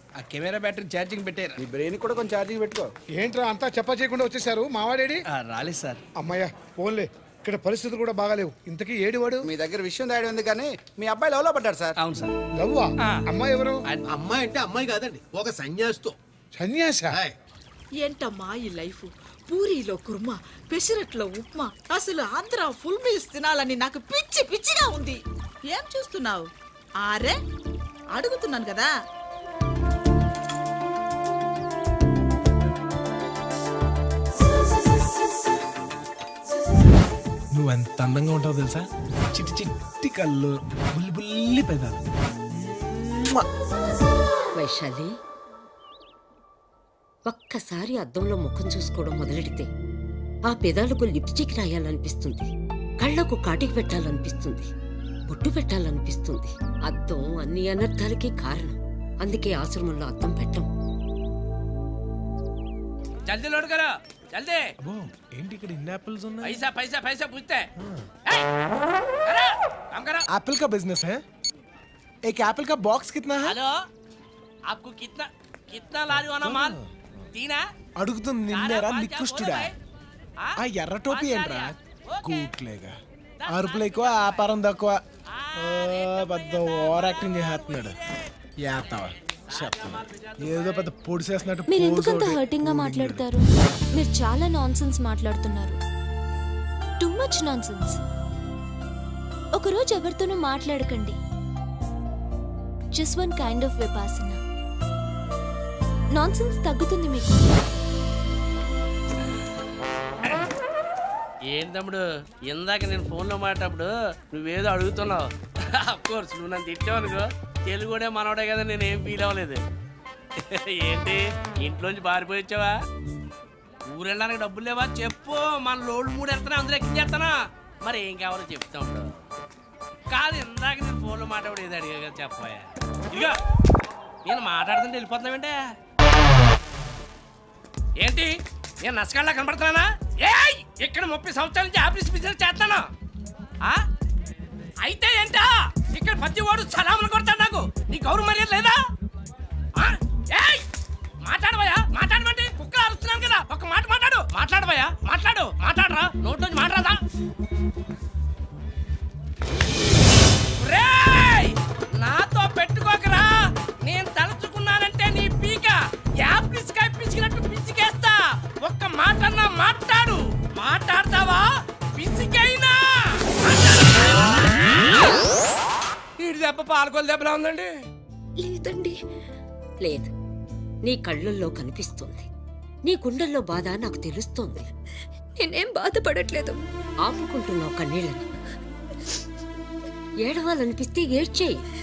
ఆ camera battery charging పెట్టారు. ఈ బ్రెయిన్ కూడా కొంచెం ఛార్జింగ్ పెట్టుకో. ఏంట్రా అంతా చెప్ప చేయకుండా వచ్చేసారు? మావాడేడి? రాలేదు సార్. అమ్మాయ్యా పోన్లే, ఇక్కడ పరిస్థితులు కూడా బాగాలేవు. ఇంతకీ ఏడివాడు? మీ దగ్గర విషయం దాడి ఉంది కానీ మీ అబ్బాయి లవ్ లో పడ్డాడు సార్. అవును సార్. లవ్వా? అమ్మాయి ఎవరు? అమ్మాయి అంటే అమ్మాయి కాదండి, ఒక సన్యాసితో. సన్యాస? ఏంటమ్మా ఈ లైఫ్? పూరీలో కుర్మా, పెసరట్లో ఉప్మా, అసలు ఆంధ్ర ఫుల్ మీల్స్ తినాలని నాకు పిచ్చి పిచ్చిగా ఉంది. ఏం చూస్తున్నావు? ఆరే అడుగుతున్నాను కదా. నువ్వు ఎంత అందంగా ఉంటావు తెలుసా? చిట్టి చిట్టి కళ్ళు, బుల్లి బుల్లి పెదాలు. వైశాలి, ఒక్కసారి అద్దంలో ముఖం చూసుకోవడం మొదలెడితే ఆ పెదాలకు లిప్స్టిక్ రాయాలనిపిస్తుంది, కళ్ళకు కాటికి పెట్టాలనిపిస్తుంది, బొట్టు పెట్టాలనిపిస్తుంది. అద్దం అన్ని అనర్థాలకి కారణం. అందుకే ఆశ్రమంలో అద్దం పెట్టం. జల్దీ లోడ్ కరో, జల్దీ. అబ్బో, ఏంటి ఇక్కడ ఇన్ని యాపిల్స్ ఉన్నాయి? पैसा पैसा पैसा पूछते एप्पल का बिजनेस है? एक एप्पल का बॉक्स कितना है? हेलो, आपको कितना कितना ला रही हो ना माल? तीन है? అడుగుతుంది నిన్నేరా నికృష్టుడా. ఆ ఎర్ర టోపీ ఏంట్రా? కూట్లేగా అరుపులు ఎక్కువ, ఆపారం తక్కువ. పెద్ద ఓవర్ యాక్టింగ్ చేస్తున్నాడు. యాతవా ఏదో పెద్ద పొడి చేసినట్టు. మీరు ఎందుకంత హర్టింగ్ గా మాట్లాడతారు? మీరు చాలా నాన్సెన్స్ మాట్లాడుతున్నారు. Too much nonsense. ఒకరోజు ఎవరితోనూ మాట్లాడకండి. Just one kind of vipassana. Nonsense తగ్గుతుంది మీకు. ఏం తమ్ముడు, ఇందాక నేను ఫోన్లో మాట్లాడేటప్పుడు నువ్వేదో అడుగుతున్నావు. అఫ్కోర్స్ నువ్వు నన్ను తిట్టావనుకో, తెలుగుడే మనోడే కదా, నేనేం ఫీల్ అవ్వలేదు. ఏంటి ఇంట్లోంచి పారిపోయి వచ్చావా? ఊరు వెళ్ళడానికి డబ్బులు లేవా చెప్పు, మన లోడ్ మూడు వెళ్తానా, అందులో ఎక్కించేస్తానా? మరి ఏం కావాలో చెప్తాడు. కాదు ఇందాక నేను ఫోన్లో మాట్లాడు ఏదో అడిగా కదా చెప్పాయా. ఇదిగో నేను మాట్లాడుతుంటే వెళ్ళిపోతున్నావేంటే? ఏంటి నేను నష్టకాళ్ళ కనపడుతున్నానా? ఏయ్, ఇక్కడ 30 సంవత్సరాల నుంచి ఆఫీస్ బిజినెస్ చేస్తాను. అయితే ఏంటా ఇక్కడ ప్రతి వాడు సలాములు కొడతాడు. నాకు నీ గౌరవ మర్యాద లేదా? ఏయ్, మాట్లాడబోయా? మాట్లాడమంటే కుక్కలు అరుస్తున్నాను కదా, ఒక మాట మాట్లాడు. మాట్లాడబోయా? మాట్లాడరా, నోట్లోంచి మాట్లాడదా? నాతో పెట్టుకోకరా. నేను తలుచుకున్నానంటే నీ పీక యాప్లిస్కాయ పిసికినట్టు పిసికేస్తా. ఒక్క మాటన్నా మాట్లాడు. మాట్లాడతావా? పిసికైనా ఇటు దెబ్బ పాలకొల దెబ్బలా ఉందండి. లేదండి, లేదు. నీ కళ్ళల్లో కనిపిస్తుంది, నీ గుండెల్లో బాధ నాకు తెలుస్తోంది. నేనేం బాధపడట్లేదు. ఆపుకుంటున్నావు కన్నీళ్ళని. ఏడవాలనిపిస్తే ఏడ్చేయి.